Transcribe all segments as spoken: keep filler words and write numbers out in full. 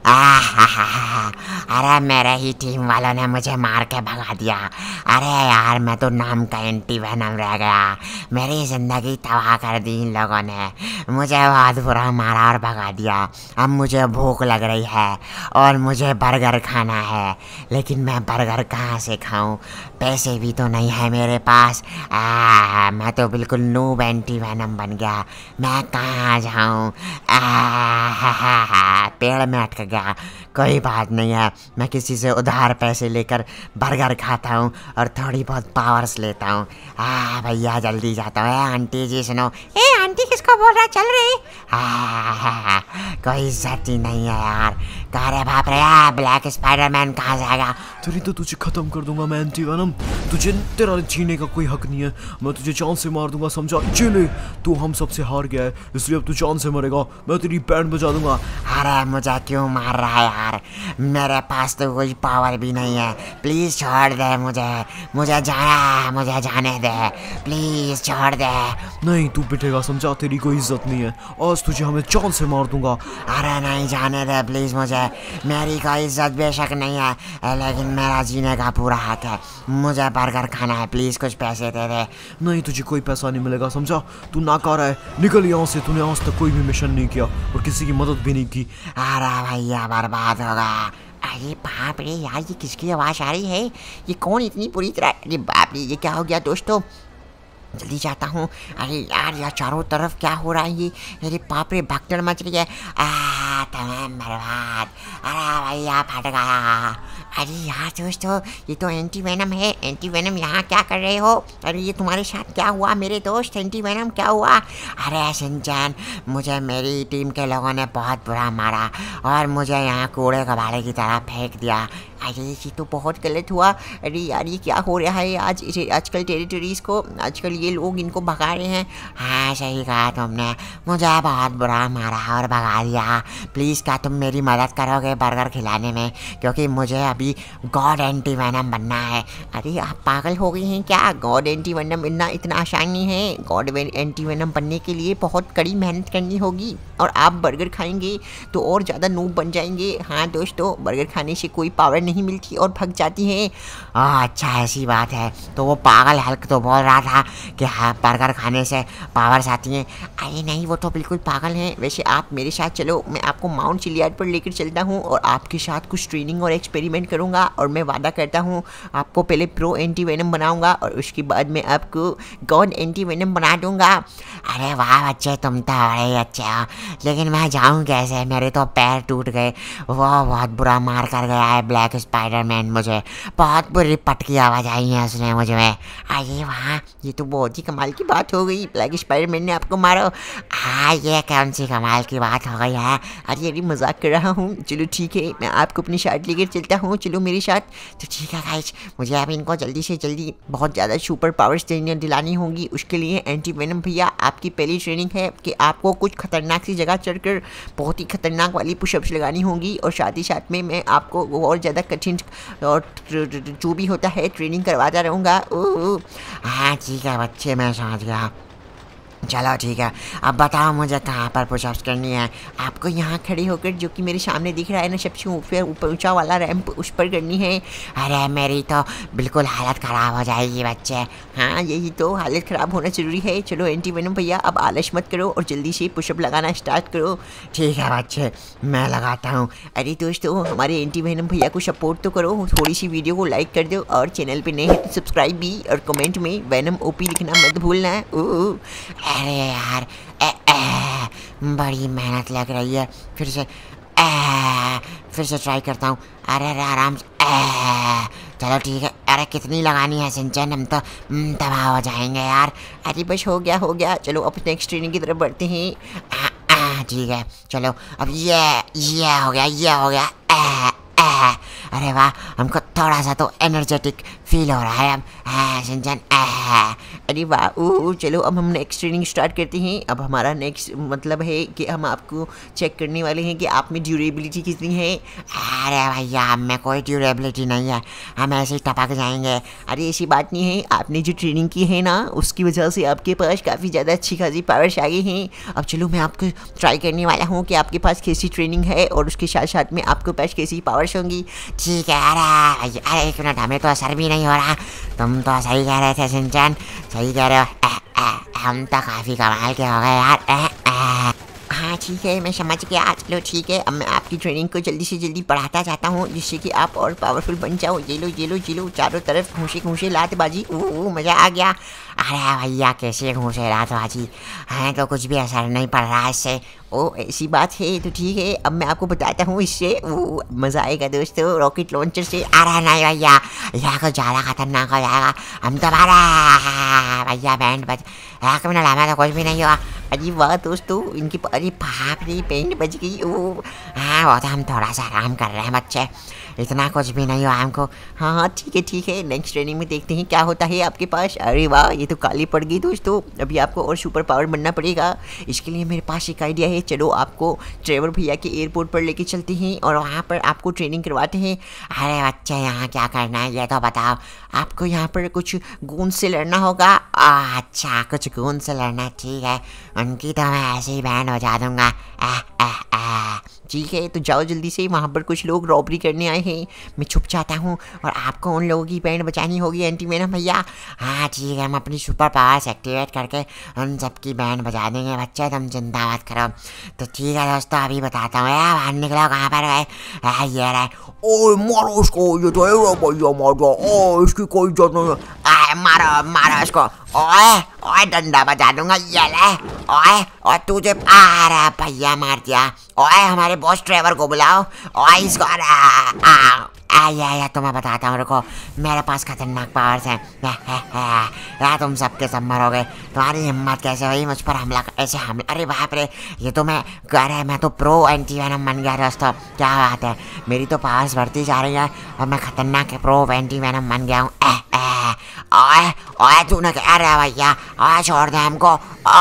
आहाहा, अरे मेरे ही टीम वालों ने मुझे मार के भगा दिया। अरे यार मैं तो नाम का एंटी वेनम रह गया। मेरी ज़िंदगी तबाह कर दी इन लोगों ने। मुझे बहुत बुरा मारा और भगा दिया। अब मुझे भूख लग रही है और मुझे बर्गर खाना है, लेकिन मैं बर्गर कहाँ से खाऊं? पैसे भी तो नहीं है मेरे पास। आ, मैं तो बिल्कुल नूब एंटी वेनम बन गया। मैं कहाँ जाऊं? पेड़ में अटक गया। कोई बात नहीं है, मैं किसी से उधार पैसे लेकर बर्गर खाता हूँ और थोड़ी बहुत पावर्स लेता हूँ। आ भैया जल्दी जाता हूँ। ए आंटी जी सुनो। ए आंटी किसको बोल रहा है? चल रही। आ, कोई इज्जत ही नहीं है यार। कह रहे बाप रे, ब्लैक स्पाइडरमैन कहाँ जाएगा? तेरी तो तुझे खत्म कर दूंगा मैं एंटी वेनम। तुझे तेरा जीने का कोई हक नहीं है। मैं तुझे जान से मार दूंगा, समझा? चले, तू हम सबसे हार गया है, इसलिए अब तू जान से मरेगा। मैं तेरी बैंड बजा दूंगा। अरे मुझे क्यों मार रहा है यार? मेरे पास तो कोई पावर भी नहीं है। प्लीज़ छोड़ दे मुझे। मुझे जाना है, मुझे जाने दे। प्लीज़ छोड़ दे। नहीं, तू पिटेगा, समझा? तेरी कोई इज्जत नहीं है। आज तुझे हमें जान से मार दूंगा। अरे नहीं, जाने दे प्लीज़ मुझे। मेरी कोई इज्जत बेशक नहीं है, लेकिन मेरा जीने का पूरा हक है। मुझे बर्गर खाना है, प्लीज़ कुछ पैसे दे दे। नहीं, तुझे कोई पैसा नहीं मिलेगा, समझा? तू नाकारा है, निकल यहाँ से। तूने आज तक कोई भी मिशन नहीं किया और किसी की मदद भी नहीं की। अरे भैया बर्बाद होगा। अरे बाप रे यार, ये किसकी आवाज़ आ रही है? ये कौन इतनी पूरी तरह? अरे बाप रे, ये क्या हो गया दोस्तों? जल्दी जाता हूँ। अरे यार यार चारों तरफ क्या हो रहा है ये? अरे बाप रे, भगदड़ मच रही है। आ तमाम बर्बाद। अरे भैया फट गया। अरे यार दोस्तों, ये तो एंटी वेनम है। एंटी वेनम यहाँ क्या कर रहे हो? अरे ये तुम्हारे साथ क्या हुआ मेरे दोस्त? एंटी वेनम क्या हुआ? अरे शिनचैन, मुझे मेरी टीम के लोगों ने बहुत बुरा मारा और मुझे यहाँ कूड़े कबाड़े की तरह फेंक दिया। अरे ये तो बहुत गलत हुआ। अरे यार ये क्या हो रहा है आज? इसे आजकल टेरिटरीज़ को, आजकल ये लोग इनको भगा रहे हैं। हाँ सही कहा तुमने, मुझे बहुत बुरा मारा और भगा दिया। प्लीज़ क्या तुम मेरी मदद करोगे बर्गर खिलाने में? क्योंकि मुझे अभी गॉड एंटी वेनम बनना है। अरे आप पागल हो गई हैं क्या? गॉड एंटी वेनम बनना इतना आसान नहीं है। गॉड एंटी वेनम बनने के लिए बहुत कड़ी मेहनत करनी होगी और आप बर्गर खाएंगे तो और ज़्यादा नूब बन जाएंगे। हाँ दोस्तों, बर्गर खाने से कोई पावर नहीं मिलती और भग जाती है। अच्छा ऐसी बात है। तो वो पागल हल्क तो बोल रहा था कि हाँ बर्गर खाने से पावर्स आती हैं। अरे नहीं, वो तो बिल्कुल पागल हैं। वैसे आप मेरे साथ चलो, मैं आपको माउंट चिलियाड पर लेकर चलता हूँ और आपके साथ कुछ ट्रेनिंग और एक्सपेरिमेंट करूँगा और मैं वादा करता हूँ आपको पहले प्रो एंटी वेनम बनाऊँगा और उसके बाद मैं आपको गॉड एंटी वेनम बना दूँगा। अरे वाह बच्चे, तुम तो बड़े अच्छे हो, लेकिन मैं जाऊँ कैसे? मेरे तो पैर टूट गए। वो बहुत बुरा मार कर गया है ब्लैक स्पाइडरमैन। मुझे बहुत बुरी पट की आवाज़ आई है उसने मुझ में। अरे वाह, ये तो बहुत ही कमाल की बात हो गई। ब्लैक स्पाइडरमैन ने आपको मारो। हाँ ये कौन सी कमाल की बात हो गई है? अरे अरे मजाक कर रहा हूँ। चलो ठीक है, मैं आपको अपनी शर्ट लेकर चलता हूँ। चलो मेरे साथ। तो ठीक है गाइस, मुझे अब इनको जल्दी से जल्दी बहुत ज़्यादा सुपर पावर्स दिलानी होंगी। उसके लिए एंटी वेनम भैया आपकी पहली ट्रेनिंग है कि आपको कुछ खतरनाक सी जगह चढ़कर बहुत ही खतरनाक वाली पुशअप्स लगानी होंगी और साथ ही साथ में मैं आपको और ज़्यादा कठिन और जो भी होता है ट्रेनिंग करवाता रहूँगा। हाँ ठीक है बच्चे, मैं समझ गया। चलो ठीक है, अब बताओ मुझे कहाँ पर पुशअप्स करनी है? आपको यहाँ खड़े होकर, जो कि मेरे सामने दिख रहा है ना सबसे ऊपर ऊपर ऊंचा वाला रैंप, उस पर करनी है। अरे मेरी तो बिल्कुल हालत ख़राब हो जाएगी बच्चे। हाँ यही तो, हालत ख़राब होना ज़रूरी है। चलो एंटी वेनम भैया अब आलस मत करो और जल्दी से पुशअप लगाना स्टार्ट करो। ठीक है बच्चे, मैं लगाता हूँ। अरे दोस्तों, हमारे एंटी वेनम भैया को सपोर्ट तो करो, थोड़ी सी वीडियो को लाइक कर दो और चैनल पर नए हैं तो सब्सक्राइब भी, और कमेंट में वेनम ओपी लिखना मत भूलना है। ओह अरे यार, ए, ए, बड़ी मेहनत लग रही है। फिर से ए, फिर से ट्राई करता हूँ। अरे अरे आराम से। ए, चलो ठीक है। अरे कितनी लगानी है सिंचन, हम तो तबाह हो जाएंगे यार। अरे बस हो गया हो गया। चलो अब नेक्स्ट ट्रेनिंग की तरफ बढ़ते हैं। ठीक है चलो, अब ये ये हो गया, ये हो गया। ए, ए, अरे वाह, हमको थोड़ा सा तो एनर्जेटिक फील हो रहा है अब। हाँ सिंचन। अरे वाह, ओह चलो अब हम नेक्स्ट ट्रेनिंग स्टार्ट करते हैं। अब हमारा नेक्स्ट मतलब है कि हम आपको चेक करने वाले हैं कि आप में ड्यूरेबिलिटी कितनी है। अरे भैया हम में कोई ड्यूरेबिलिटी नहीं है, हम ऐसे ही टपक जाएंगे। अरे ऐसी बात नहीं है, आपने जो ट्रेनिंग की है ना उसकी वजह से आपके पास काफ़ी ज़्यादा अच्छी खासी पावर्स आ गई हैं। अब चलो मैं आपको ट्राई करने वाला हूँ कि आपके पास कैसी ट्रेनिंग है और उसके साथ साथ में आपके पास कैसी पावर्स होंगी। ठीक है। अरे भैया अरे एक मिनट, हमें तो असर भी नहीं हो रहा। तुम तो सही कह रहे थे शिनचैन, सही कह रहे हो। ए, ए, हम तो काफ़ी कमाल के हो गए यार। ए, ए। हाँ ठीक है, मैं समझ गया। चलो ठीक है, अब मैं आपकी ट्रेनिंग को जल्दी से जल्दी बढ़ाता जाता हूँ जिससे कि आप और पावरफुल बन जाओ। ये लो ये लो ये लो, चारों तरफ घूसे घूसे लातबाजी। ओह मज़ा आ गया। अरे भैया कैसे घूसे लातबाजी, हैं तो कुछ भी असर नहीं पड़ रहा है इससे। ओ ऐसी बात है तो ठीक है, अब मैं आपको बताता हूँ इससे ओह मज़ा आएगा दोस्तों, रॉकेट लॉन्चर से। अरे नहीं भैया यह कुछ ज़्यादा खतरनाक हो जाएगा। हम तो मारा भैया बैंड बज एक मिनट, हमें तो कुछ भी नहीं हुआ। अजी वाह दोस्तों, इनकी अरे बाप रे बैंड बज गई। ओह हाँ वो तो हम थोड़ा सा आराम कर रहे हैं बच्चे, इतना कुछ भी नहीं हुआ हमको। हाँ हाँ ठीक है ठीक है, नेक्स्ट ट्रेनिंग में देखते हैं क्या होता है आपके पास। अरे वाह ये तो काली पड़ गई दोस्तों, अभी आपको और सुपर पावर बनना पड़ेगा। इसके लिए मेरे पास एक आइडिया है, चलो आपको ट्रेवर भैया के एयरपोर्ट पर लेके चलते हैं और वहाँ पर आपको ट्रेनिंग करवाते हैं। अरे बच्चे यहाँ क्या करना है ये तो बताओ। आपको यहाँ पर कुछ गूंद से लड़ना होगा। अच्छा कुछ गूंद से लड़ना, ठीक है, उनकी तो मैं ऐसे ही बैंड बजा दूंगा। ठीक है तो जाओ जल्दी से, वहाँ पर कुछ लोग रॉबरी करने आए हैं, मैं छुप जाता हूँ और आपको उन लोगों की बैंड बजानी होगी एंटी वेनम भैया। हाँ ठीक है, हम अपनी सुपर पावर्स एक्टिवेट करके उन सबकी बैंड बजा देंगे बच्चे, तुम चिंता मत करो। तो ठीक है दोस्तों अभी बताता हूँ। यार बाहर निकलो, कहाँ पर गए? ये रहे। ओए मारो उसको, ये तो है भैया मार दो। ओ इसकी कोई इज्जत नहीं है। मारो मारो इसको। ओए ओए डंडा बजा दूंगा, ये ले। ओए और तुझे अरे भैया मार दिया। ओए हमारे बॉस ट्रेवर को बुलाओ। ओए इसको आया या तो मैं बताता हूँ, रुको मेरे पास खतरनाक पावर्स हैं। यार तुम सबके सब मरोगे, तुम्हारी हिम्मत कैसे हुई मुझ पर हमला ऐसे हमला। अरे बाप रे ये तो मैं कह रहा है, मैं तो प्रो एंटी वेनम बन गया दोस्तों, क्या बात है, मेरी तो पावर्स बढ़ती जा रही है और मैं खतरनाक प्रो एंटी वेनम बन गया हूँ। ओए ओए तूने क्या रहा भैया, ओए छोड़ दे हमको।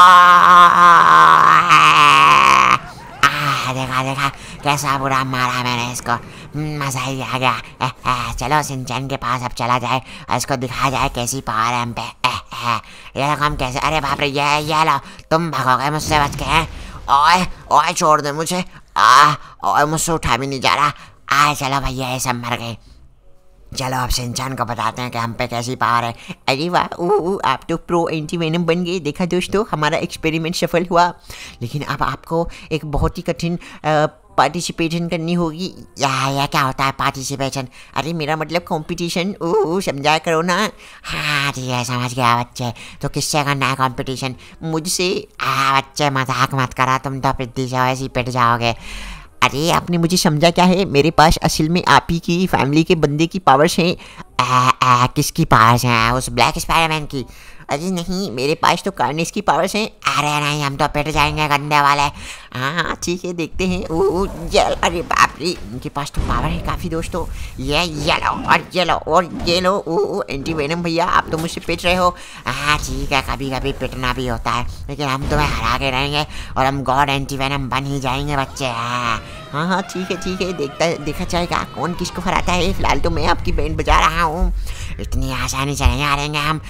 देखा देखा कैसा बुरा मारा मैंने इसको, मज़ा ही आ गया। ए, ए, चलो शिनचैन के पास अब चला जाए, इसको दिखाया जाए कैसी पावर है हम पे। ए, ए, ये हम कैसे, अरे बाप रे ये ये लो, तुम भागोगे मुझसे बच के हैं। ओए ओए छोड़ दे मुझे। आ ओए मुझसे उठा भी नहीं जा रहा। आ चलो भैया ये सब मर गए। चलो अब शिनचैन को बताते हैं कि हम पे कैसी पावर है। अरे वाह ऊ आप तो प्रो एंटी वेनम बन गए। देखा दोस्तों हमारा एक्सपेरिमेंट सफल हुआ, लेकिन अब आपको एक बहुत ही कठिन पार्टिसिपेशन करनी होगी। या या क्या होता है पार्टिसिपेशन? अरे मेरा मतलब कंपटीशन। ओह समझा करो ना। हाँ ठीक है समझ गया बच्चे। तो किससे करना है कंपटीशन? मुझसे। हाँ बच्चे मजाक मत करा, तुम तो पिद्दी से ऐसे ही पिट जाओगे। अरे आपने मुझे समझा क्या है, मेरे पास असल में आप ही की फैमिली के बंदे की पावर्स हैं। आ, आ, किसकी पावर्स हैं? उस ब्लैक स्पाइडरमैन की? अरे नहीं मेरे पास तो कार्नेज की पावर्स हैं। अरे नहीं हम तो पिट जाएंगे गंदे वाले। हाँ ठीक है देखते हैं। ओ जल अरे बाप रे इनके पास तो पावर है काफ़ी दोस्तों। ये ये लो और ये लो और ये लो। ओ एंटी वेनम भैया आप तो मुझसे पिट रहे हो। हाँ ठीक है कभी कभी पिटना भी होता है, लेकिन हम तुम्हें हरा के रहेंगे और हम गॉड एंटी वेनम बन ही जाएंगे बच्चे। हाँ हाँ हाँ ठीक है ठीक है, देखता देखा जाएगा कौन किसको हराता है। फिलहाल तो मैं आपकी बैंड बजा रहा हूँ, इतनी आसानी से नहीं हारेंगे हम।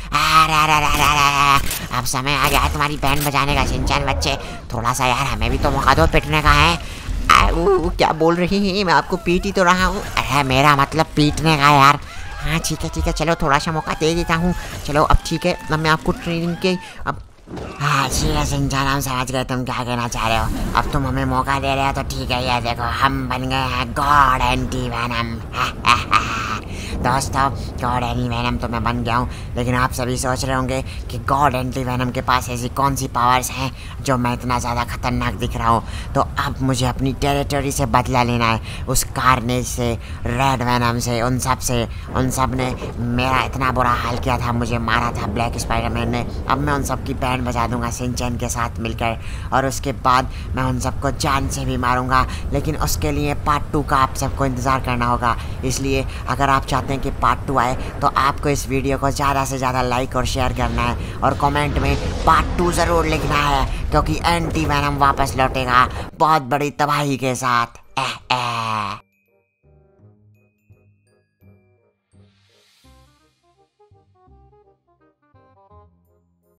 अब समय आ गया है तुम्हारी बैंड बजाने का शिनचैन बच्चे, थोड़ा सा यार हमें भी तो मौका दो पिटने का है। आ, ऊ, क्या बोल रही हैं, मैं आपको पीट ही तो रहा हूँ। अरे मेरा मतलब पीटने का यार। हाँ ठीक है ठीक है चलो थोड़ा सा मौका दे देता हूँ। चलो अब ठीक है अब मैं आपको ट्रेनिंग के अब हाँ ठीक है शिनचैन हम समझ गए तुम क्या कहना चाह रहे हो। अब तुम हमें मौका दे रहे हो तो ठीक है, ये देखो हम बन गए हैं गॉड एंटी वेनम। दोस्तों गॉड एंटी वेनम तो मैं बन गया हूँ, लेकिन आप सभी सोच रहे होंगे कि गॉड एंटी वेनम के पास ऐसी कौन सी पावर्स हैं जो मैं इतना ज़्यादा खतरनाक दिख रहा हूँ। तो अब मुझे अपनी टेरिटरी से बदला लेना है, उस कार्नेज से, रेड वेनम से, उन सब से। उन सब ने मेरा इतना बुरा हाल किया था, मुझे मारा था ब्लैक स्पाइडरमैन ने। अब मैं उन सब की बैंड बजा दूंगा शिनचैन के साथ मिलकर, और उसके बाद मैं उन सबको जान से भी मारूंगा। लेकिन उसके लिए पार्ट टू का आप सबको इंतज़ार करना होगा, इसलिए अगर आप चाहते हैं कि पार्ट टू आए तो आपको इस वीडियो को ज़्यादा से ज़्यादा लाइक और शेयर करना है और कमेंट में पार्ट टू ज़रूर लिखना है, क्योंकि एंटी वेनम वापस लौटेगा बहुत बड़ी तबाही के साथ। ए, ए,